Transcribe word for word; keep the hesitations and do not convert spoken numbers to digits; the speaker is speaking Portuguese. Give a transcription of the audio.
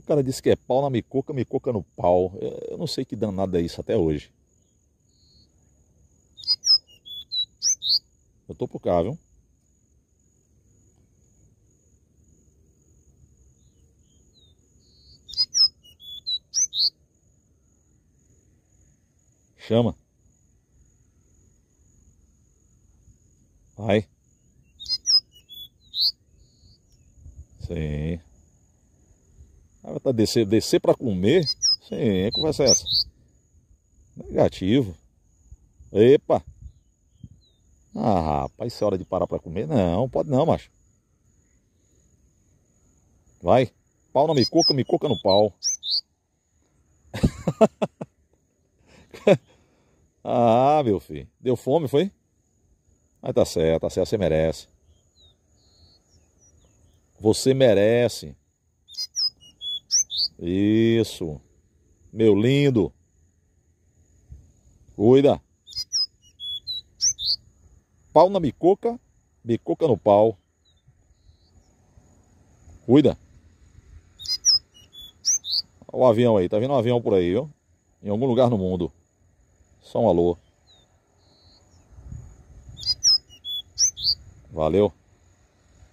cara disse que é pau na micoca, micoca no pau. Eu não sei que danado é isso até hoje. Eu tô por cá, viu? Chama. Vai. Sim. Ah, tá descer, descer pra comer? Sim, que conversa é essa? Negativo. Epa. Ah, rapaz, isso é hora de parar pra comer? Não, pode não, macho. Vai. Pau na micoca, micoca no pau. Ah, meu filho. Deu fome, foi? Mas tá certo, tá certo, você merece. Você merece. Isso. Meu lindo. Cuida. Pau na micoca, micoca no pau. Cuida. Olha o avião aí, tá vendo um avião por aí, viu? Em algum lugar no mundo. Só um alô. Valeu.